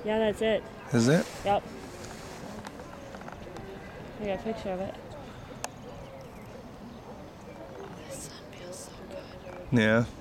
Yeah, that's it. Is it? Yep. I got a picture of it. Yeah.